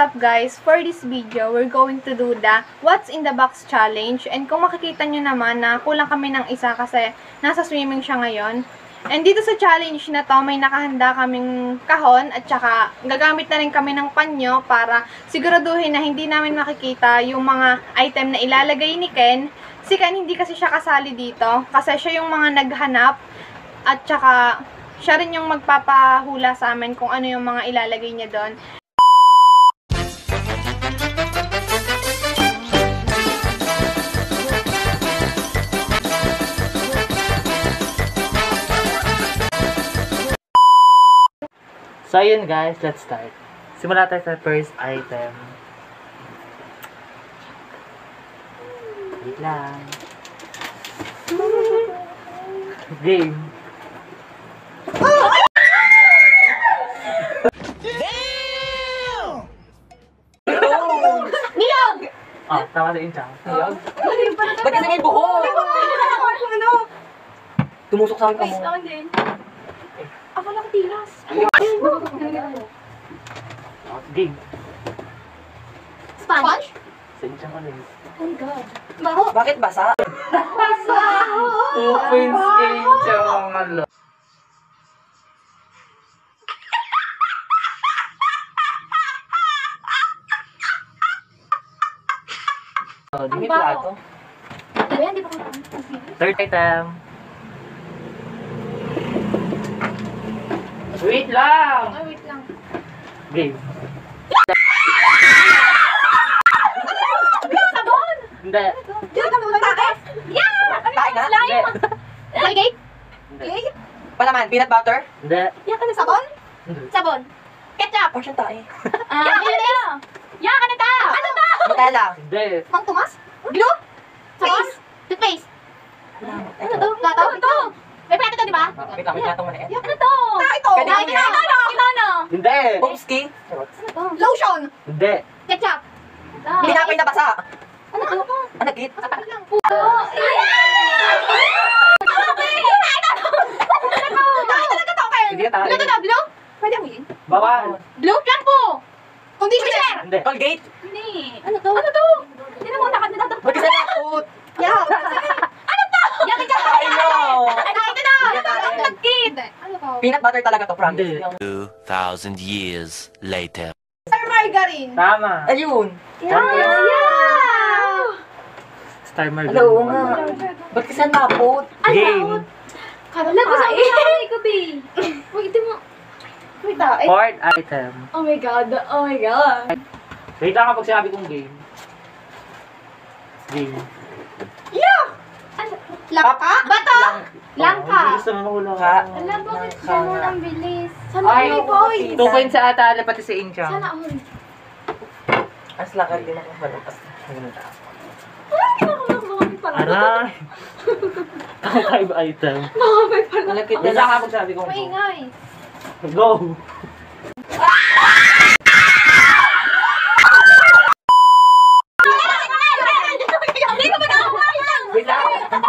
up guys? For this video, we're going to do the What's in the Box challenge. And kung makikita nyo naman na kulang kami ng isa kasi nasa swimming siya ngayon. And dito sa challenge na to, may nakahanda kaming kahon at saka gagamit na rin kami ng panyo para siguraduhin na hindi namin makikita yung mga item na ilalagay ni Ken. Si Ken hindi kasi siya kasali dito kasi siya yung mga naghanap at saka siya rin yung magpapahula sa amin kung ano yung mga ilalagay niya doon. So ayun guys, let's start. Simula tayo sa first item. Wait lang. Game. Damn! Niyog! Oh, tama sa inchang. Niyog? Ba't kasi may buhok? Tumusok sa akin ka mo. Ako lang tilas. Oh, game. Sponge? Sa inchang ulit. Oh my god. Baho? Bakit basa? Baho! Open inchang malo. Oh, di may plato. Ayan, di ba ko Third item. Wait lang! Ay, wait lang. Game. Sabon! Hindi. Diyan ka naman tayo? Yeah! Tayo nga? Hindi. Colgate? Hindi. Palaman, peanut butter? Hindi. Yeah, ka na sabon? Hindi. Sabon. Ketchup. O siyang tayo. Yeah, mayonnaise. Yeah, ka na ta. Ano ta? Nutella. Hindi. Mang Tomas? Glue? Sabon? Toothpaste? Ano to? Plato? Ito. May plato to, di ba? Wait lang, may plato mo na yan. Yeah, ano to? Ito. Pwede Ito yan. na. Ito na. Hindi. Pomski? Ano to? Lotion. Hindi. Ketchup. Tinapay na basa. Ano to? Anagit? Hindi tayo. Blue to na, blue? Pwede amuyin? Bawal. Blue? Shampoo! Conditioner! Hindi. Colgate? Hindi. Ano to? Ano to? Hindi na muna ka nila. Ba't kasi nakot? Yeah. Ano to? Yeah, ketchup! I know. Ano ito na? Hindi tayo. Nagkid! Ano to? Peanut butter talaga to, promise. Hindi. 2,000 years later. Star margarine! Tama. Ayun. Yeah! Star margarine. Hello, oo nga. Ba't kasi nakot? Game. Alam ko sa usahay ko, babe. Wait, ito mo. Wait ah. Fourth item. Oh my god. Oh my god. Wait lang kapag sinabi kong game. Game. Yeah! Ano? Langka? Bato! Langka. Oh, gusto mo mahulog ha? Alam, bakit ganun ang bilis? Sana Ay, may points. 2 points sa ata, pati si Inchang. Sana all. As lakad din ako malakas. Ay, kinakamakamakamit pala. Aray! Ang 5 item. Makamay pala. Malakit Wait lang kapag sinabi kong go. Maingay. Go! Hindi ko ba nakakuha? Wait lang!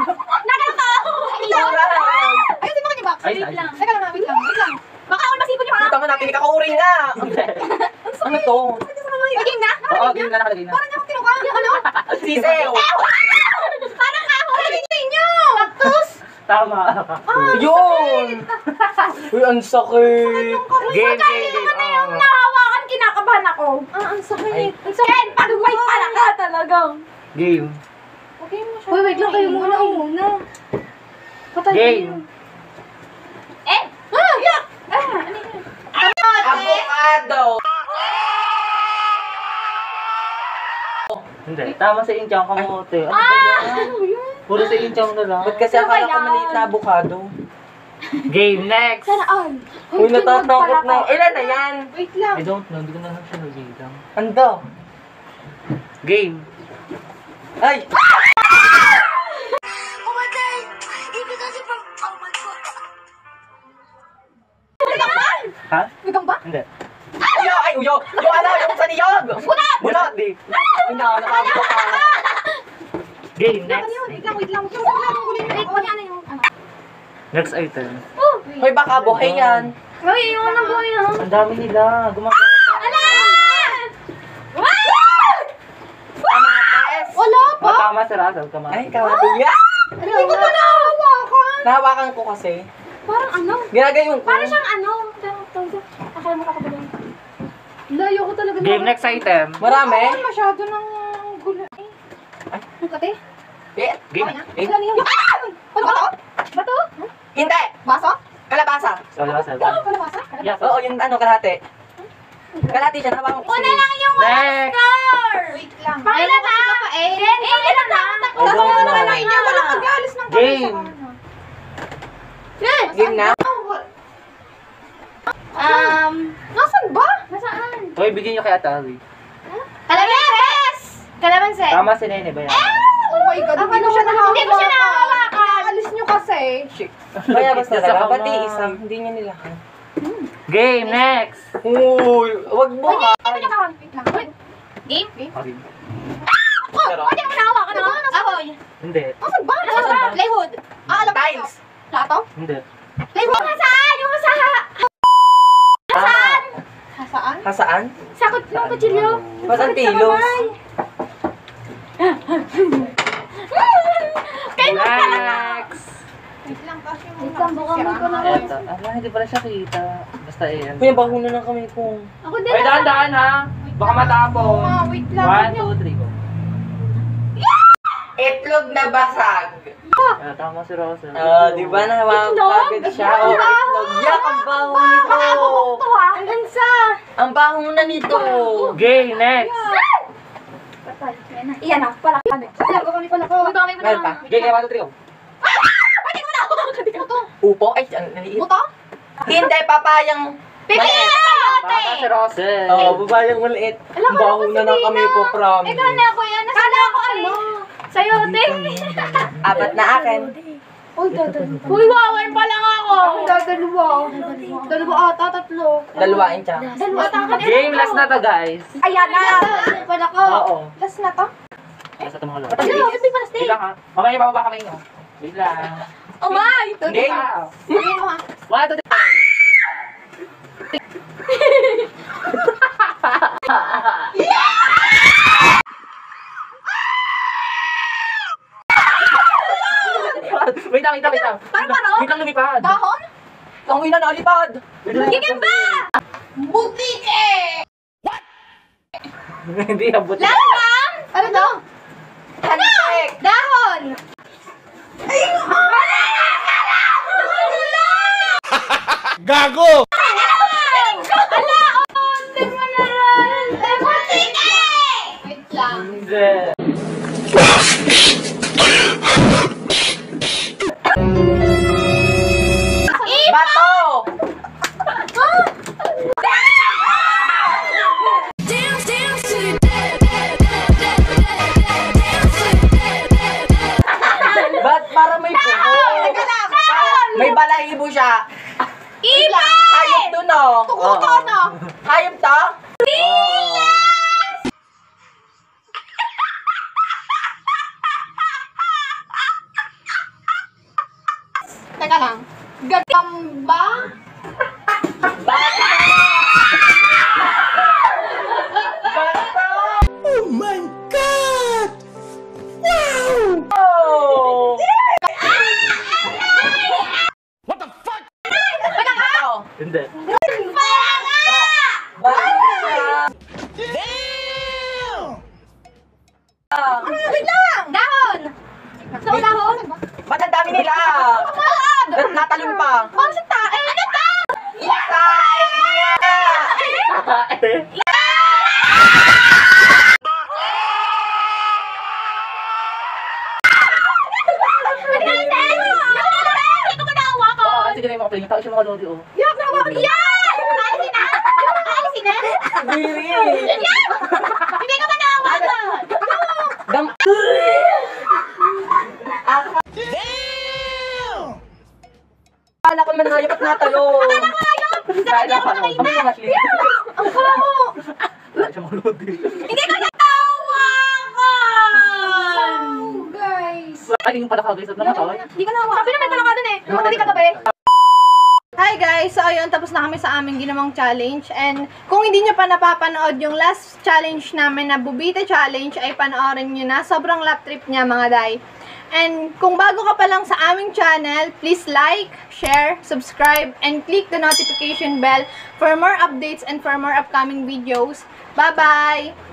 Ayun, si Bakit Ay, Wait ay. lang. Teka lang, wait lang. Wait lang. Baka ako masipon yung Puta mo natin, kakauuri nga. Ano to? Game na? Oo, game na nakalagay na. Parang niya ako kinuha. Ano? Sisew. Parang ako. Ano nyo? Cactus? Tama. Yun. Uy, ang sakit. Game, game, game. Oh. Nahawakan, kinakabahan ako. Ang sakit. Ang sakit. Pag-wait pala ka talagang. Game. Okay mo siya. Wait lang kayo muna. Muna. Game. Eh? Ah! Yak! Ah! Ano yun? Avocado. Hindi. Tama si Inchang kamote. Ano ba yan? Ano yun? Puro si Inchang na lang. Ba't kasi akala ko maliit na avocado? Game, next! Sana all. Uy, natatakot na. Ilan na yan? Wait lang. I don't know. Hindi ko na lang siya nabilang. Ando. Game. Ay! Ha? Bigang ba? Hindi. Uyo! Ay, uyo! Yung ano, yung sa niyog! Bunat! Bunot! Di. Uy, nakabito ka. Game, Wait next. lang, wait lang. Wait lang. Wait, wala na yung ano. Next item. Oh! Hoy, baka buhay yan. Uy, yung ano po yan? Ang dami nila. Gumagawa pa. Ala! Tama si Russell, tama. Ay, kalahati niya. Hindi ko pa nahawakan. Nahawakan ko kasi. Parang ano? Ginagayon ko. Parang siyang ano? Akala mo kakabulong. Layo ko talaga. Game next item. Marami. Ay, masyado ng gulo. Eh. Ay, kate? Eh, Game. Wala niyo. Ah! Bato? Bato? Hindi. Baso? Kalabasa. So, Russell. Kalabasa? Yes. Oo, yung ano, kalahati. Kalahati siya, nahawakan ko. Una lang yung Next! wait lang. Pakila na! Pakila na! Go, go, go. Walang mag-alis ng Game. Game na? Nasaan ba? Nasaan? Hoy, bigyan nyo kay Atari. Kalamansi! Kalamansi! Tama si Nene ba yan? Oh my God, hindi ko siya nahawakan. Hindi ko siya nahawakan. Inaalis nyo kasi. Shit. Bayabas talaga. Ba't di isa? Hindi niya nilakan. Game next! Uy, wag mo ha. Wait lang. Game? Okay. Pero, Pwede mo nahawakan ako? Ako. Hindi. Nasaan ba? Nasaan ba? Plywood. Alam ko. Tiles. Plato? Hindi. Plywood. Nasaan? Yung sa... Saan? Saan? Hasaan? Sa ng kutsilyo. Basang tilos. Next! Wait lang kasi yung Wait lang, baka may Eto. Ala, hindi pala siya kita. Basta yan. Kuya, bahunan ng kamay ko. Ako din. Hoy, daan-daan ha! Baka matapon. Wait lang. 1, 2, 3, go. Itlog na basag. Tama si Russell. Di ba nahawakan ko agad siya? Oh, itlog. Yak, ang baho nito. Ang gansa. Ang baho na nito. Game next! Iyan na, pala kami. Wala kami pala ko. Wala kami Meron pa? Game 1, 2, 3, go. Upo? Ay, ang naliit. Buto? Hindi, papayang maliit. Tama si Russell. Oo, papayang maliit. Ang baho na ng kamay ko, promise. Ako yan. Kala ko ano? Sayote. Apat na akin. Uy, wawan pa lang ako. Dalawa. Dalawa ata, tatlo. Dalawain siya. Dalawa ata ka na. Game last na to, guys. Ayan na. Pala ko. Oo. Last na to? Last na to mga lord. Ano? Ibig pala Wait lang ha. Mamaya bababa kami nyo. Wait lang. Oh my! Hindi ka. Hindi mo ha. 1, 2, 3. Wait lang. Parang? Wait lang lumipad. Dahon? Ang ina nalipad. Gigimba! Butike! Hindi abot. Lamang! Ano to? Handshake. Dahon! Gago! Ala! Oh! Tingnan na rin! Butike! Wait lang. Hindi. Bato. Ba't para may buho? May balahibo siya. Iba! Hayop to, no? Tukuto, no? Hayop to? Teka lang. Gagamba? Oh my God! Wow! Oh! What the fuck? Bato. Hindi. Wait lang! Dahon! So, dahon? Ba't ang dami nila? Ba't natalon pa? Oh, sa tae! Ano to? Hindi ko manawa ko! Sige na yung mga playing. Tao siya mga lodi, oh. Yak na ako! Yan! Alisin na! Alisin na! Diri. Yan! Hindi ko manawa ko! Dam... Akala ko man hayop at natalon. Akala ko hayop. Kami yung Ashley. Ang kamo! Tao siya mga lodi. Hindi ko natawakan! Guys! Ay, yung palaka, guys. At namatay. Hindi ko nahawakan. Sabi naman pala ka dun eh. Hindi ka tabi. Hi guys! So ayun, tapos na kami sa aming ginawang challenge. And kung hindi nyo pa napapanood yung last challenge namin na Bubita Challenge, ay panoorin nyo na. Sobrang lap trip niya mga day. And kung bago ka pa lang sa aming channel, please like, share, subscribe, and click the notification bell for more updates and for more upcoming videos. Bye-bye!